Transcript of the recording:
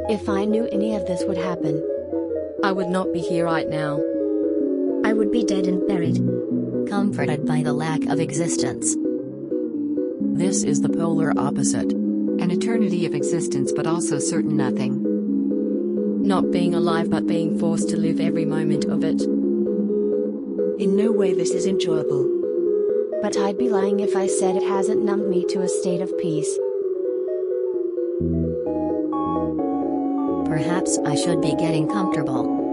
If I knew any of this would happen, I would not be here right now. I would be dead and buried, comforted by the lack of existence. This is the polar opposite. An eternity of existence but also certain nothing. Not being alive but being forced to live every moment of it. In no way this is enjoyable. But I'd be lying if I said it hasn't numbed me to a state of peace. Perhaps I should be getting comfortable.